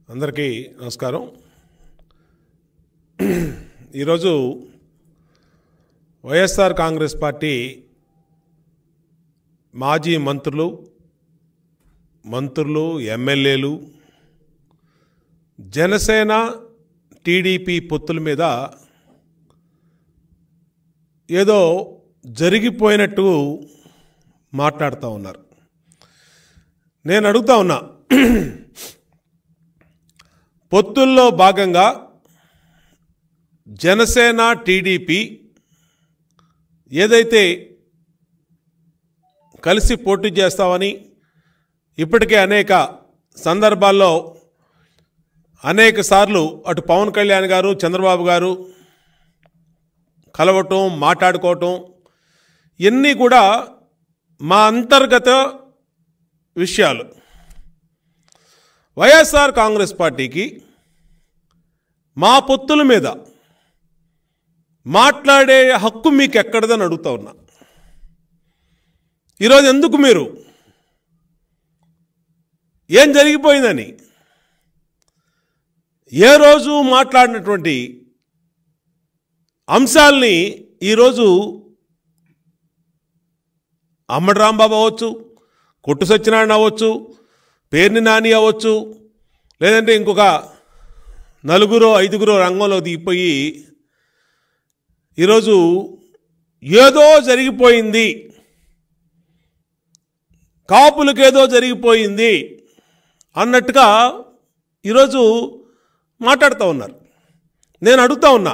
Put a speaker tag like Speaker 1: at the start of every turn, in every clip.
Speaker 1: అందరికీ నమస్కారం. ఈరోజు వైఎస్ఆర్ కాంగ్రెస్ పార్టీ మాజీ మంత్రులు ఎమ్మెల్యేలు జనసేన టీడీపీ పొత్తుల మీద ఏదో జరిగిపోయినట్టు మాట్లాడుతూ ఉన్నారు. నేను అడుగుతా ఉన్నా, పొత్తుల్లో భాగంగా జనసేన టీడీపీ ఏదైతే కలిసి పోటీ చేస్తామని ఇప్పటికే అనేక సందర్భాల్లో అనేక సార్లు అటు పవన్ కళ్యాణ్ గారు చంద్రబాబు గారు కలవటం మాట్లాడుకోవటం ఇవన్నీ కూడా మా అంతర్గత విషయాలు. వైఎస్ఆర్ కాంగ్రెస్ పార్టీకి మా పొత్తుల మీద మాట్లాడే హక్కు మీకు ఎక్కడదని అడుగుతా ఉన్నా. ఈరోజు ఎందుకు మీరు ఏం జరిగిపోయిందని ఏ రోజు మాట్లాడినటువంటి అంశాలని ఈరోజు అమ్మడి రాంబాబు అవ్వచ్చు, కొట్టు సత్యనారాయణ అవ్వచ్చు, పేర్ని నాని అవ్వచ్చు, లేదంటే ఇంకొక 4-5 రంగంలో దిగిపోయి ఈరోజు ఏదో జరిగిపోయింది, కాపులకేదో జరిగిపోయింది అన్నట్టుగా ఈరోజు మాట్లాడుతూ ఉన్నారు. నేను అడుగుతా ఉన్నా,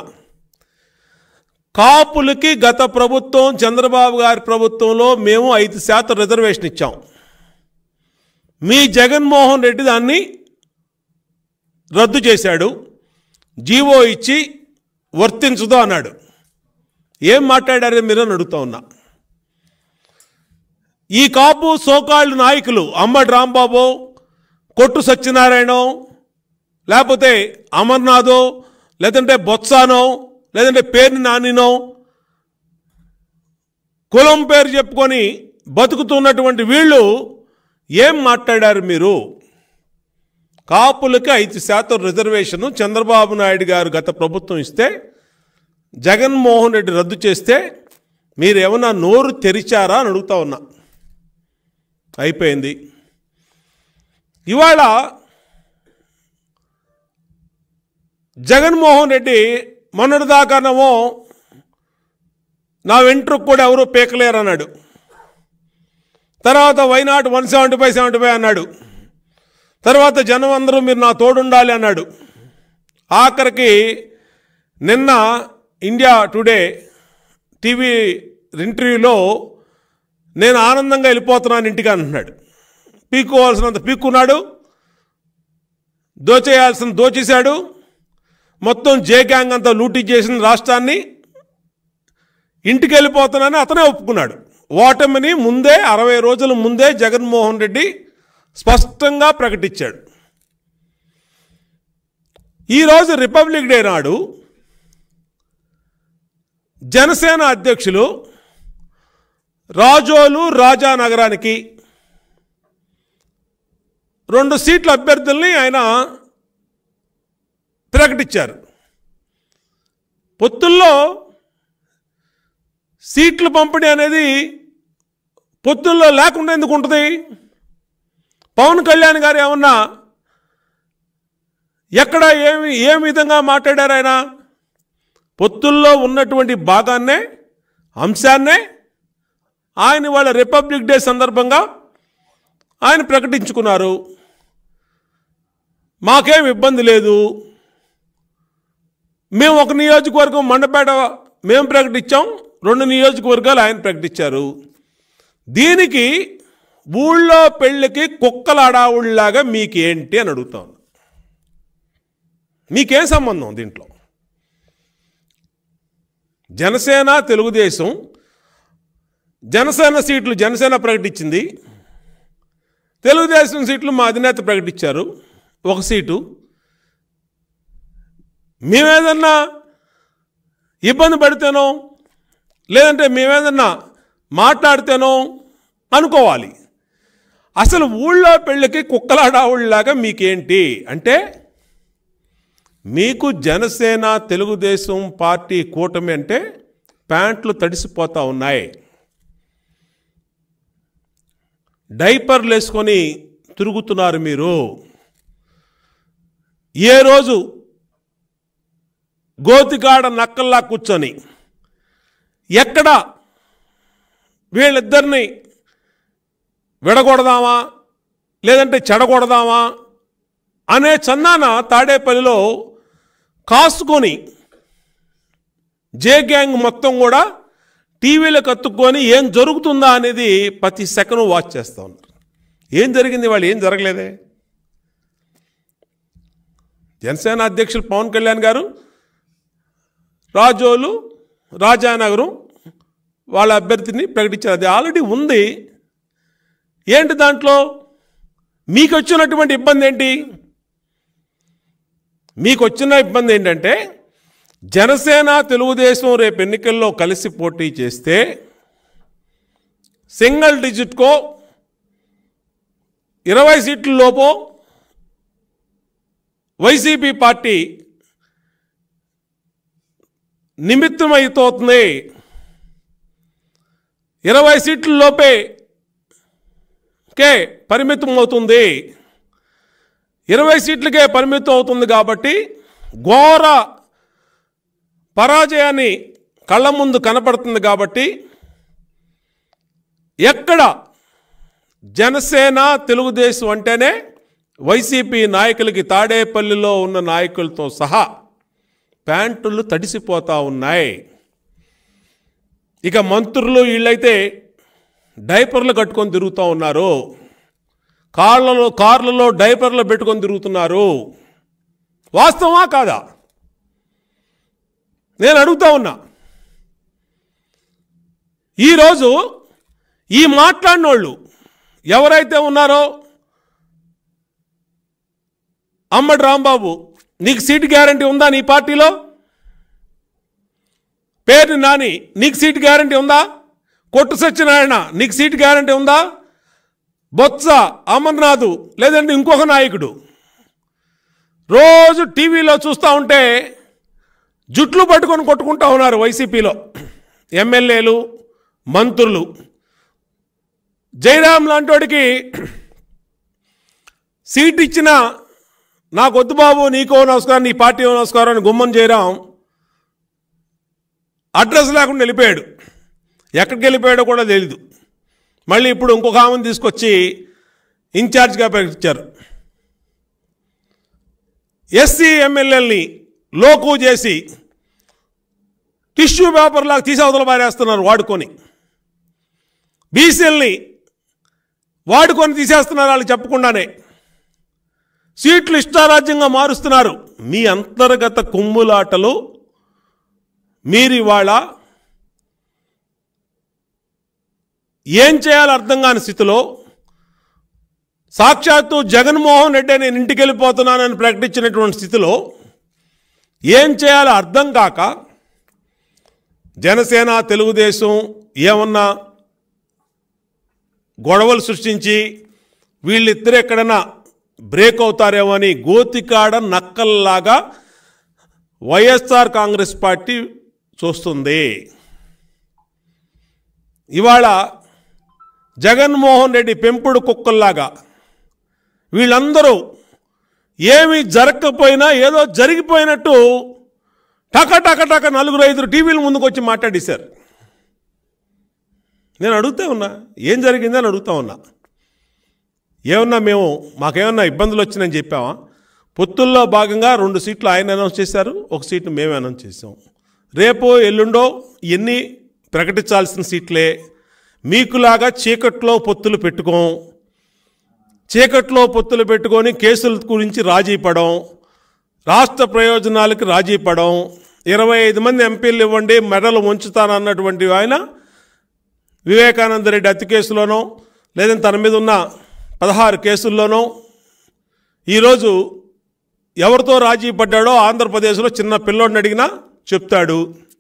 Speaker 1: కాపులకి గత ప్రభుత్వం చంద్రబాబు గారి ప్రభుత్వంలో మేము 5% రిజర్వేషన్ ఇచ్చాం. మీ జగన్మోహన్ రెడ్డి దాన్ని రద్దు చేశాడు, జీవో ఇచ్చి వర్తించదు అన్నాడు. ఏం మాట్లాడారో మీరని అడుగుతా ఉన్నా. ఈ కాపు సోకాళ్ళు నాయకులు అమ్మడి రాంబాబు, కొట్టు సత్యనారాయణ, లేకపోతే అమర్నాథో, లేదంటే బొత్సానో, లేదంటే పేర్ని నానినో కులం పేరు చెప్పుకొని బతుకుతున్నటువంటి వీళ్ళు ఏం మాట్లాడారు మీరు? కాపులకి 5% రిజర్వేషను చంద్రబాబు నాయుడు గారు గత ప్రభుత్వం ఇస్తే జగన్మోహన్ రెడ్డి రద్దు చేస్తే మీరు ఏమన్నా నోరు తెరిచారా అని అడుగుతా ఉన్నా. అయిపోయింది. ఇవాళ జగన్మోహన్ రెడ్డి మొన్నటిదాకానేమో నా వెంట్రుకు కూడా ఎవరూ పీకలేరు అన్నాడు. తర్వాత వైనాట్ 175 అన్నాడు. తర్వాత జనం అందరూ మీరు నా తోడుండాలి అన్నాడు. ఆఖరికి నిన్న ఇండియా టుడే టీవీ ఇంటర్వ్యూలో నేను ఆనందంగా వెళ్ళిపోతున్నాను ఇంటికి అంటున్నాడు. పీక్కోవాల్సినంత పీక్కున్నాడు, దోచేయాల్సిన దోచేశాడు, మొత్తం జే గ్యాంగ్ అంతా లూటీ చేసిన రాష్ట్రాన్ని, ఇంటికి వెళ్ళిపోతున్నానని అతనే ఒప్పుకున్నాడు. ఓటమిని ముందే 60 రోజుల ముందే జగన్మోహన్ రెడ్డి స్పష్టంగా ప్రకటించాడు. ఈరోజు రిపబ్లిక్ డే నాడు జనసేన అధ్యక్షులు రాజోలు రాజానగరానికి 2 సీట్ల అభ్యర్థుల్ని ఆయన ప్రకటించారు. పొత్తుల్లో సీట్ల పంపిణీ అనేది పొత్తుల్లో లేకుండా ఎందుకు ఉంటుంది? పవన్ కళ్యాణ్ గారు ఏమన్నా ఎక్కడ ఏ విధంగా మాట్లాడారు? ఆయన పొత్తుల్లో ఉన్నటువంటి భాగాన్నే, అంశాన్నే ఆయన వాళ్ళ రిపబ్లిక్ డే సందర్భంగా ఆయన ప్రకటించుకున్నారు. మాకేం ఇబ్బంది లేదు, మేము ఒక నియోజకవర్గం మండపేట మేము ప్రకటించాం, 2 నియోజకవర్గాలు ఆయన ప్రకటించారు. దీనికి ఊళ్ళో పెళ్ళికి కుక్కల అడావుళ్ళలాగా మీకేంటి అని అడుగుతాను. మీకేం సంబంధం దీంట్లో? జనసేన తెలుగుదేశం, జనసేన సీట్లు జనసేన ప్రకటించింది, తెలుగుదేశం సీట్లు మా అధినేత ప్రకటించారు, 1 సీటు. మేమేదన్నా ఇబ్బంది పడితేనో లేదంటే మేమేదన్నా మాట్లాడితేనో అనుకోవాలి. అసలు ఊళ్ళో పెళ్ళికి కుక్కలాడావుళ్ళలాగా మీకేంటి అంటే మీకు జనసేన తెలుగుదేశం పార్టీ కూటమి అంటే ప్యాంట్లు తడిసిపోతా ఉన్నాయి. డైపర్లు వేసుకొని తిరుగుతున్నారు మీరు. ఏ రోజు గోతికాడ నక్కల్లా కూర్చొని ఎక్కడ వీళ్ళిద్దరిని విడగొడదామా లేదంటే చెడగొడదామా అనే చన్నాన తాడేపల్లిలో కాసుకొని జే గ్యాంగ్ మొత్తం కూడా టీవీలకు అతుక్కొని ఏం జరుగుతుందా అనేది ప్రతి సెకండ్ వాచ్ చేస్తూ ఉన్నారు. ఏం జరిగింది? వాళ్ళు ఏం జరగలేదే. జనసేన అధ్యక్షులు పవన్ కళ్యాణ్ గారు రాజోలు రాజానగరం వాళ్ళ అభ్యర్థిని ప్రకటించారు. అది ఆల్రెడీ ఉంది. ఏంటి దాంట్లో మీకు వచ్చినటువంటి ఇబ్బంది ఏంటి? మీకు వచ్చిన ఇబ్బంది ఏంటంటే జనసేన తెలుగుదేశం రేపు ఎన్నికల్లో కలిసి పోటీ చేస్తే సింగిల్ డిజిట్కో 20 సీట్ల లోపో వైసీపీ పార్టీ నిమిత్తమైపోతుంది. 20 సీట్ల లోపే పరిమితం అవుతుంది. 20 సీట్లకే పరిమితం అవుతుంది కాబట్టి ఘోర పరాజయాన్ని కళ్ళ ముందు కనపడుతుంది. కాబట్టి ఎక్కడ జనసేన తెలుగుదేశం అంటేనే వైసీపీ నాయకులకి తాడేపల్లిలో ఉన్న నాయకులతో సహా ప్యాంటులు తడిసిపోతూ ఉన్నాయి. ఇక మంత్రులు వీళ్ళైతే డైపర్లు కట్టుకొని తిరుగుతూ ఉన్నారు. కార్లలో డైపర్లు పెట్టుకొని తిరుగుతున్నారు. వాస్తవమా కాదా? నేను అడుగుతా ఉన్నా. ఈరోజు ఈ మాట్లాడిన వాళ్ళు ఎవరైతే ఉన్నారో, అమ్మడి రాంబాబు నీకు సీటు గ్యారంటీ ఉందా నీ పార్టీలో? పేరు నాని నీకు సీటు గ్యారంటీ ఉందా? కొట్టు సత్యనారాయణ నీకు సీటు గ్యారంటీ ఉందా? బొత్స అమర్నాథ్ లేదంటే ఇంకొక నాయకుడు రోజు టీవీలో చూస్తూ ఉంటే జుట్లు పట్టుకొని కొట్టుకుంటూ ఉన్నారు వైసీపీలో ఎమ్మెల్యేలు మంత్రులు. జయరాం లాంటివాడికి సీట్ ఇచ్చిన నాకు వద్దు బాబు, నీకో నమస్కారం, నీ పార్టీ నమస్కారం అని గుమ్మం జయరాం అడ్రస్ లేకుండా వెళ్ళిపోయాడు. ఎక్కడికి వెళ్ళిపోయాడో కూడా తెలీదు. మళ్ళీ ఇప్పుడు ఇంకొక ఆమెను తీసుకొచ్చి ఇన్ఛార్జ్గా ప్రకటించారు. ఎస్సీ ఎమ్మెల్యేలని లోకు చేసి టిష్యూ పేపర్ లాగా తీసి అవతల పారేస్తున్నారు వాడుకొని. బీసీలని వాడుకొని తీసేస్తున్నారు వాళ్ళు చెప్పకుండానే. సీట్లు ఇష్టారాజ్యంగా మారుస్తున్నారు. మీ అంతర్గత కుమ్ములాటలు మీరు ఇవాళ ఏం చేయాలో అర్థం కాని స్థితిలో సాక్షాత్తు జగన్మోహన్ రెడ్డి నేను ఇంటికి వెళ్ళిపోతున్నానని ప్రకటించినటువంటి స్థితిలో ఏం చేయాలో అర్థం కాక జనసేన తెలుగుదేశం ఏమన్నా గొడవలు సృష్టించి వీళ్ళిద్దరు ఎక్కడన్నా బ్రేక్ అవుతారేమో అని గోతికాడ నక్కల్లాగా వైఎస్ఆర్ కాంగ్రెస్ పార్టీ చూస్తుంది. ఇవాళ జగన్మోహన్ రెడ్డి పెంపుడు కుక్కల్లాగా వీళ్ళందరూ ఏమీ జరగకపోయినా ఏదో జరిగిపోయినట్టు టక 4-5 టీవీల ముందుకు వచ్చి మాట్లాడేశారు. నేను అడుగుతా ఉన్నా, ఏం జరిగిందని అడుగుతా ఉన్నా. ఏమన్నా మాకేమన్నా ఇబ్బందులు వచ్చినాయని చెప్పామా? పొత్తుల్లో భాగంగా 2 సీట్లు ఆయన అనౌన్స్ చేశారు, 1 సీట్ను మేమే అనౌన్స్ చేసాం. రేపో ఎల్లుండో ఇవన్నీ ప్రకటించాల్సిన సీట్లే. మీకులాగా చీకట్లో పొత్తులు పెట్టుకొని కేసుల గురించి రాజీ పడం, రాష్ట్ర ప్రయోజనాలకు రాజీ పడం, 25 మంది ఎంపీలు ఇవ్వండి మెడలు ఉంచుతానన్నటువంటి ఆయన వివేకానంద రెడ్డి హత్య కేసులోనో లేదంటే తన మీద ఉన్న 16 కేసుల్లోనో ఈరోజు ఎవరితో రాజీ పడ్డాడో ఆంధ్రప్రదేశ్లో చిన్న పిల్లోడిని అడిగినా చెప్తాడు.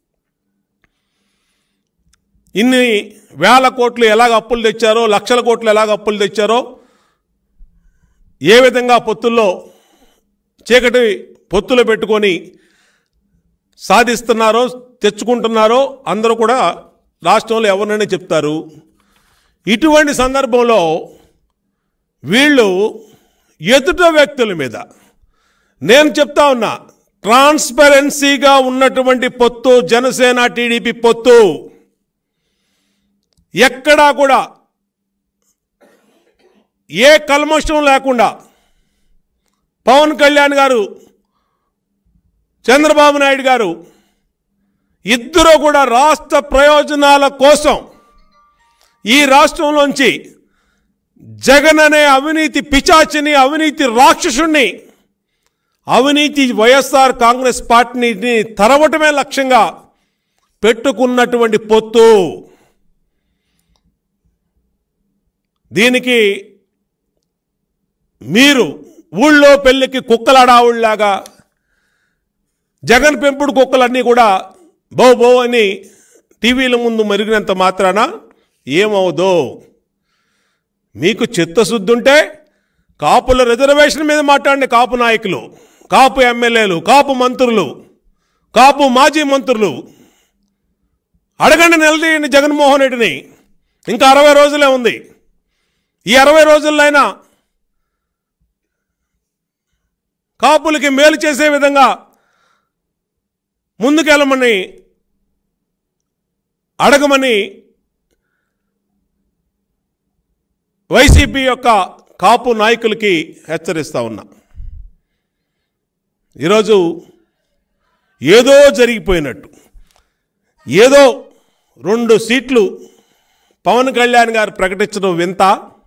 Speaker 1: ఇన్ని వేల కోట్లు ఎలాగ అప్పులు తెచ్చారో, లక్షల కోట్లు ఎలాగ అప్పులు తెచ్చారో, ఏ విధంగా పొత్తుల్లో చీకటి పొత్తులు పెట్టుకొని సాధిస్తున్నారో తెచ్చుకుంటున్నారో అందరూ కూడా రాష్ట్రంలో ఎవరినైనా చెప్తారు. ఇటువంటి సందర్భంలో వీళ్ళు ఎదుట వ్యక్తుల మీద నేను చెప్తా ఉన్నా, ట్రాన్స్పరెన్సీగా ఉన్నటువంటి పొత్తు జనసేన టీడీపీ పొత్తు ఎక్కడా కూడా ఏ కల్మషం లేకుండా పవన్ కళ్యాణ్ గారు, చంద్రబాబు నాయుడు గారు ఇద్దరూ కూడా రాష్ట్ర ప్రయోజనాల కోసం ఈ రాష్ట్రంలోంచి జగన్ అనే అవినీతి పిశాచిని, అవినీతి రాక్షసుణ్ణి, అవినీతి వైఎస్ఆర్ కాంగ్రెస్ పార్టీని తరవటమే లక్ష్యంగా పెట్టుకున్నటువంటి పొత్తు. దీనికి మీరు ఊళ్ళో పెళ్ళికి కుక్కలాడావుళ్లాగా జగన్ పెంపుడు కుక్కలన్నీ కూడా బో బో అని టీవీల ముందు మరిగినంత మాత్రాన ఏమవుదో. మీకు చిత్తశుద్ధి ఉంటే కాపుల రిజర్వేషన్ మీద మాట్లాడండి. కాపు నాయకులు, కాపు ఎమ్మెల్యేలు, కాపు మంత్రులు, కాపు మాజీ మంత్రులు అడగండి, నిలదీయండి జగన్మోహన్ రెడ్డిని. ఇంకా 60 రోజులే ఉంది. ఈ 60 రోజులైనా కాపులకి మేలు చేసే విధంగా ముందుకెళ్ళమని అడగమని వైసీపీ యొక్క కాపు నాయకులకి హెచ్చరిస్తా ఉన్నా. ఈరోజు ఏదో జరిగిపోయినట్టు, ఏదో 2 సీట్లు పవన్ కళ్యాణ్ గారు ప్రకటించడం వింత.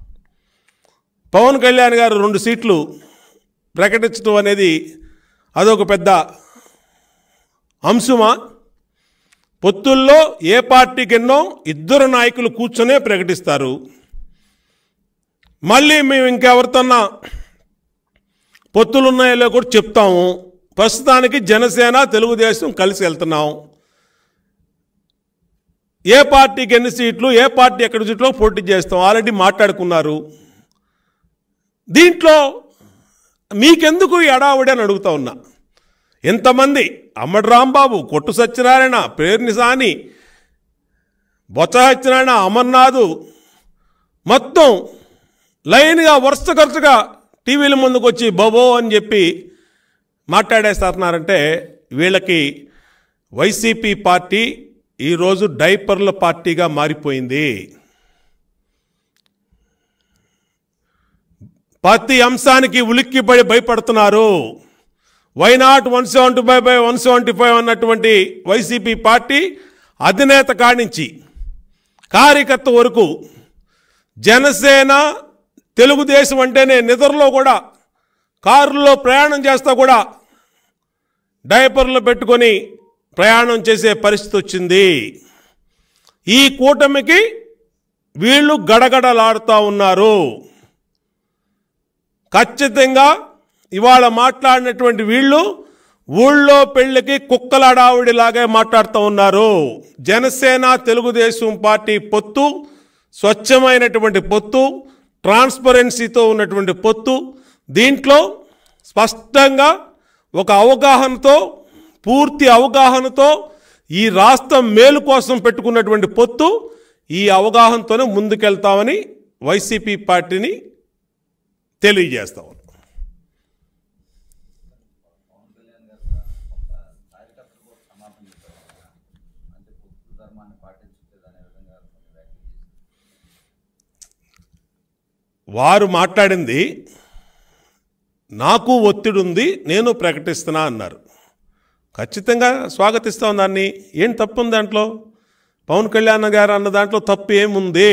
Speaker 1: పవన్ కళ్యాణ్ గారు 2 సీట్లు ప్రకటించడం అనేది అదొక పెద్ద అంశమా? పొత్తుల్లో ఏ పార్టీకి ఎన్నో 2 నాయకులు కూర్చొనే ప్రకటిస్తారు. మళ్ళీ మేము ఇంకెవరితోన్నా పొత్తులు ఉన్నాయో కూడా చెప్తాము. ప్రస్తుతానికి జనసేన తెలుగుదేశం కలిసి వెళ్తున్నాం. ఏ పార్టీకి ఎన్ని సీట్లు, ఏ పార్టీ ఎక్కడ సీట్లో పోటీ చేస్తాం ఆల్రెడీ మాట్లాడుకున్నారు. దీంట్లో మీకెందుకు ఎడావుడి అని అడుగుతా ఉన్నా. ఎంతమంది అమ్మడి రాంబాబు, కొట్టు సత్యనారాయణ, పేర్ని సాని, బొత్స సత్యనారాయణ, అమర్నాథ్ మొత్తం లైన్గా వరుసగా టీవీల ముందుకు వచ్చి బబో అని చెప్పి మాట్లాడేస్తున్నారంటే వీళ్ళకి వైసీపీ పార్టీ ఈరోజు డైపర్ల పార్టీగా మారిపోయింది. ప్రతి అంశానికి ఉలిక్కిపడి భయపడుతున్నారు. వైనాట్ 175/175 అన్నటువంటి వైసీపీ పార్టీ అధినేత కానించి కార్యకర్త వరకు జనసేన తెలుగుదేశం అంటేనే నిద్రలో కూడా, కారులో ప్రయాణం చేస్తా కూడా డైపర్లు పెట్టుకొని ప్రయాణం చేసే పరిస్థితి వచ్చింది. ఈ కూటమికి వీళ్ళు గడగడలాడుతూ ఉన్నారు. ఖచ్చితంగా ఇవాళ మాట్లాడినటువంటి వీళ్ళు ఊళ్ళో పెళ్లికి కుక్కలాడావిడిలాగే మాట్లాడుతూ ఉన్నారు. జనసేన తెలుగుదేశం పార్టీ పొత్తు స్వచ్ఛమైనటువంటి పొత్తు, ట్రాన్స్పరెన్సీతో ఉన్నటువంటి పొత్తు. దీంట్లో స్పష్టంగా ఒక అవగాహనతో, పూర్తి అవగాహనతో ఈ రాష్ట్రం మేలు కోసం పెట్టుకున్నటువంటి పొత్తు. ఈ అవగాహనతోనే ముందుకెళ్తామని వైసీపీ పార్టీని తెలియజేస్తాం. వారు మాట్లాడింది నాకు ఒత్తిడి ఉంది, నేను ప్రకటిస్తున్నా అన్నారు. ఖచ్చితంగా స్వాగతిస్తాం దాన్ని. ఏం తప్పు ఉంది దాంట్లో? పవన్ కళ్యాణ్ గారు అన్న దాంట్లో తప్పు ఏముంది?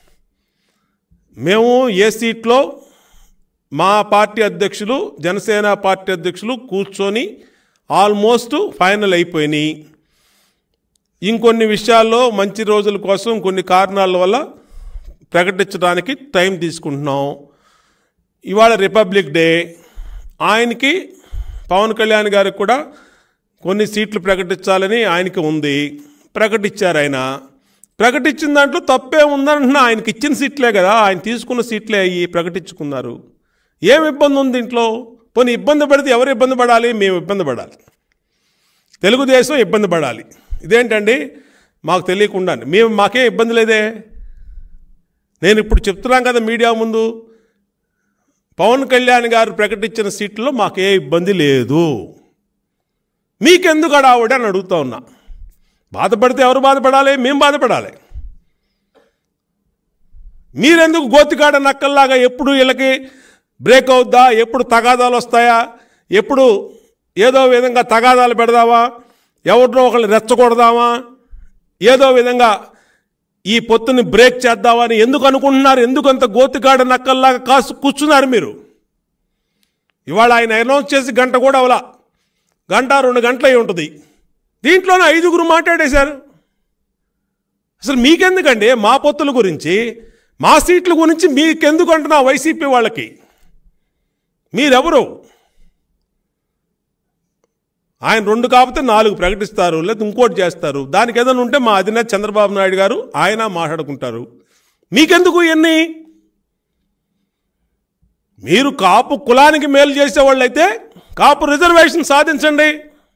Speaker 1: మేము ఏ సీట్లో మా పార్టీ అధ్యక్షులు, జనసేన పార్టీ అధ్యక్షులు కూర్చొని ఆల్మోస్ట్ ఫైనల్ అయిపోయినాయి. ఇంకొన్ని విషయాల్లో మంచి రోజుల కోసం కొన్ని కారణాల వల్ల ప్రకటించడానికి టైం తీసుకుంటున్నాం. ఇవాళ రిపబ్లిక్ డే, ఆయనకి పవన్ కళ్యాణ్ గారికి కూడా కొన్ని సీట్లు ప్రకటించాలని ఆయనకి ఉంది. ప్రకటించారు. ఆయన ప్రకటించిన దాంట్లో తప్పే ఉందంటున్నా. ఆయనకి ఇచ్చిన సీట్లే కదా, ఆయన తీసుకున్న సీట్లే అయ్యి ప్రకటించుకున్నారు. ఏం ఇబ్బంది ఉంది దీంట్లో? పోనీ ఇబ్బంది పడితే ఎవరు ఇబ్బంది పడాలి? మేము ఇబ్బంది పడాలి, తెలుగుదేశం ఇబ్బంది పడాలి. ఇదేంటండి మాకు తెలియకుండా? మాకే ఇబ్బంది లేదే. నేను ఇప్పుడు చెప్తున్నాం కదా మీడియా ముందు, పవన్ కళ్యాణ్ గారు ప్రకటించిన సీట్లలో మాకే ఇబ్బంది లేదు. మీకెందుకు అడావుడి అని అడుగుతా ఉన్నా. బాధపడితే ఎవరు బాధపడాలి? మేము బాధపడాలి. మీరెందుకు గోతికాడ నక్కల్లాగా ఎప్పుడు వీళ్ళకి బ్రేక్ అవుద్దా, ఎప్పుడు తగాదాలు వస్తాయా, ఎప్పుడు ఏదో విధంగా తగాదాలు పెడదామా, ఎవరినో ఒకళ్ళు రెచ్చగొడదామా, ఏదో విధంగా ఈ పొత్తుని బ్రేక్ చేద్దామని ఎందుకు అనుకుంటున్నారు? ఎందుకు అంత గోతికాడ నక్కల్లాగా కూర్చున్నారు మీరు? ఇవాళ ఆయన అనౌన్స్ చేసి గంట కూడా అవలా, గంట 2 గంటలు అయి ఉంటుంది. దీంట్లోనే 5గురు మాట్లాడేశారు. అసలు మీకెందుకండి మా పొత్తుల గురించి, మా సీట్ల గురించి మీకెందుకు అంటున్నా? వైసీపీ వాళ్ళకి మీరెవరు? ఆయన 2 కాకపోతే 4 ప్రకటిస్తారు, లేదా ఇంకోటి చేస్తారు. దానికి ఏదైనా ఉంటే మా అధినేత చంద్రబాబు నాయుడు గారు ఆయన మాట్లాడుకుంటారు. మీకెందుకు ఇవన్నీ? మీరు కాపు కులానికి మేలు చేసేవాళ్ళు అయితే కాపు రిజర్వేషన్ సాధించండి.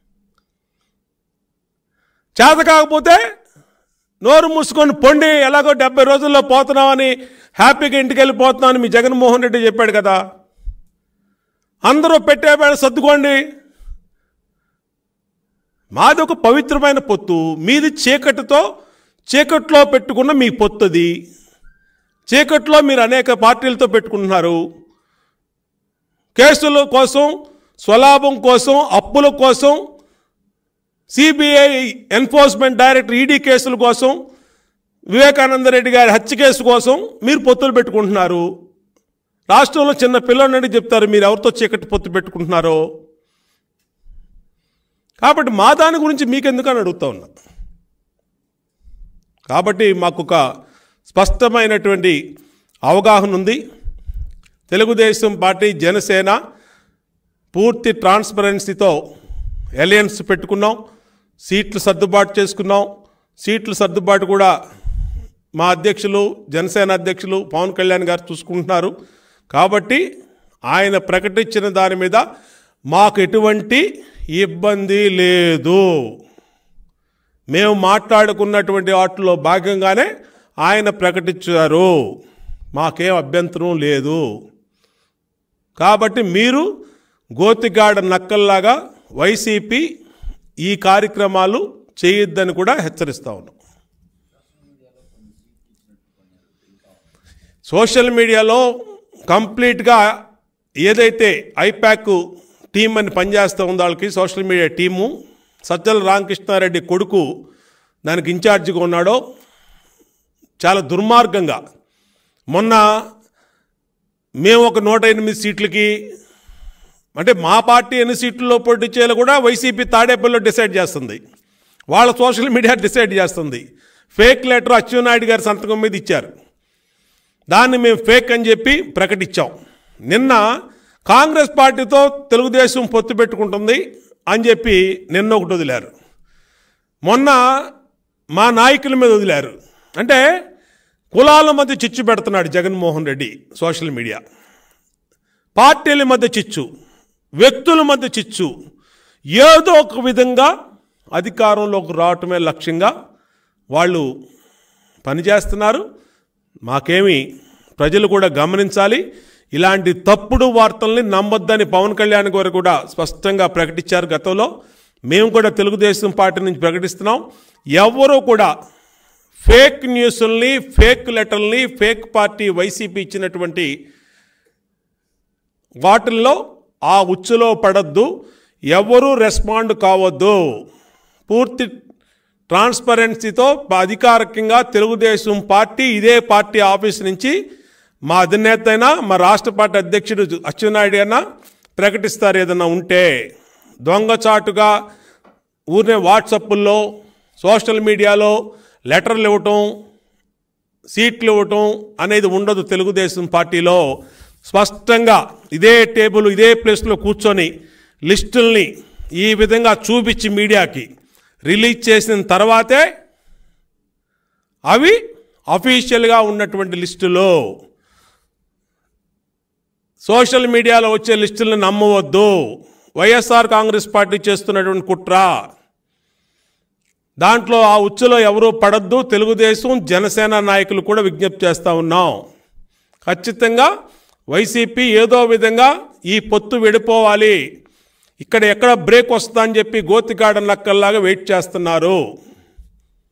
Speaker 1: చేత కాకపోతే నోరు మూసుకొని పొండి, ఎలాగో 70 రోజుల్లో పోతున్నామని హ్యాపీగా ఇంటికి వెళ్ళిపోతున్నామని మీ జగన్మోహన్ రెడ్డి చెప్పాడు కదా. అందరూ పెట్టేవాళ్ళు సర్దుకోండి. మాది ఒక పవిత్రమైన పొత్తు, మీది చీకట్లో పెట్టుకున్న మీ పొత్తుది. చీకట్లో మీరు అనేక పార్టీలతో పెట్టుకుంటున్నారు. కేసుల కోసం, స్వలాభం కోసం, అప్పుల కోసం, సిబిఐ ఎన్ఫోర్స్మెంట్ డైరెక్టర్ ఈడీ కేసుల కోసం, వివేకానంద రెడ్డి గారి హత్య కేసు కోసం మీరు పొత్తులు పెట్టుకుంటున్నారు. రాష్ట్రంలో చిన్న పిల్లలని చెప్తారు మీరు ఎవరితో చీకటి పొత్తు పెట్టుకుంటున్నారో. కాబట్టి మా దాని గురించి మీకెందుకని అడుగుతా ఉన్నా. కాబట్టి మాకు ఒక స్పష్టమైనటువంటి అవగాహన ఉంది. తెలుగుదేశం పార్టీ, జనసేన పూర్తి ట్రాన్స్పరెన్సీతో అలయన్స్ పెట్టుకున్నాం. సీట్లు సర్దుబాటు చేసుకున్నాం. సీట్ల సర్దుబాటు కూడా మా అధ్యక్షులు, జనసేన అధ్యక్షులు పవన్ కళ్యాణ్ గారు చూసుకుంటున్నారు. కాబట్టి ఆయన ప్రకటించిన దాని మీద మాకు ఎటువంటి ఇబ్బంది లేదు. మేము మాట్లాడుకున్నటువంటి వాటిలో భాగంగానే ఆయన ప్రకటించారు. మాకేం అభ్యంతరం లేదు. కాబట్టి మీరు గోతిగాడ నక్కల్లాగా వైసీపీ ఈ కార్యక్రమాలు చేయొద్దని కూడా హెచ్చరిస్తా ఉన్నాం. సోషల్ మీడియాలో కంప్లీట్గా ఏదైతే ఐపాక్ టీం అని పనిచేస్తూ ఉందో వాళ్ళకి social media team, Sajjala Ramakrishna Reddy కొడుకు దానికి ఇన్ఛార్జిగా ఉన్నాడో చాలా దుర్మార్గంగా మొన్న మేము ఒక 108 సీట్లకి, అంటే మా పార్టీ ఎన్ని సీట్లలో పోటీ చేయాలో కూడా వైసీపీ తాడేపల్లిలో డిసైడ్ చేస్తుంది. వాళ్ళ సోషల్ మీడియా డిసైడ్ చేస్తుంది. ఫేక్ లెటర్ అచ్చెన్నాయుడు గారి సంతకం మీద ఇచ్చారు. దాన్ని మేము ఫేక్ అని చెప్పి ప్రకటించాం. నిన్న కాంగ్రెస్ పార్టీతో తెలుగుదేశం పొత్తు పెట్టుకుంటుంది అని చెప్పి నిన్న ఒకటి వదిలారు. మొన్న మా నాయకుల మీద వదిలారు. అంటే కులాల మధ్య చిచ్చు పెడుతున్నాడు జగన్మోహన్ రెడ్డి. సోషల్ మీడియా పార్టీల మధ్య చిచ్చు, వ్యక్తుల మధ్య చిచ్చు, ఏదో ఒక విధంగా అధికారంలోకి రావటమే లక్ష్యంగా వాళ్ళు పనిచేస్తున్నారు. మాకేమి ప్రజలు కూడా గమనించాలి. ఇలాంటి తప్పుడు వార్తల్ని నమ్మొద్దని పవన్ కళ్యాణ్ గారు కూడా స్పష్టంగా ప్రకటించారు గతంలో. మేము కూడా తెలుగుదేశం పార్టీ నుంచి ప్రకటిస్తున్నాం. ఎవరూ కూడా ఫేక్ న్యూస్ల్ని, ఫేక్ లెటర్ని, ఫేక్ పార్టీ వైసీపీ ఇచ్చినటువంటి వాటిల్లో ఆ ఉచ్చులో పడద్దు. ఎవరూ రెస్పాండ్ కావద్దు. పూర్తి ట్రాన్స్పరెన్సీతో అధికారికంగా తెలుగుదేశం పార్టీ ఇదే పార్టీ ఆఫీస్ నుంచి మా అధినేత అయినా మా రాష్ట్ర పార్టీ అధ్యక్షుడు అచ్చెన్నాయుడు అయినా ప్రకటిస్తారు. ఏదైనా ఉంటే దొంగచాటుగా ఊరినే వాట్సాప్ల్లో, సోషల్ మీడియాలో లెటర్లు ఇవ్వటం, సీట్లు ఇవ్వటం అనేది ఉండదు. తెలుగుదేశం పార్టీలో స్పష్టంగా ఇదే టేబుల్, ఇదే ప్లేస్లో కూర్చొని లిస్టుల్ని ఈ విధంగా చూపించి మీడియాకి రిలీజ్ చేసిన తర్వాతే అవి అఫీషియల్గా ఉన్నటువంటి లిస్టులో సోషల్ మీడియాలో వచ్చే లిస్టులను నమ్మవద్దు. వైఎస్ఆర్ కాంగ్రెస్ పార్టీ చేస్తున్నటువంటి కుట్ర. దాంట్లో ఆ ఉచ్చులో ఎవరూ పడద్దు. తెలుగుదేశం జనసేన నాయకులు కూడా విజ్ఞప్తి చేస్తూ ఉన్నాం. ఖచ్చితంగా వైసీపీ ఏదో విధంగా ఈ పొత్తు విడిపోవాలి, ఇక్కడ ఎక్కడ బ్రేక్ వస్తుందని చెప్పి గోతిగాడన్ లక్కల్లాగా వెయిట్ చేస్తున్నారు.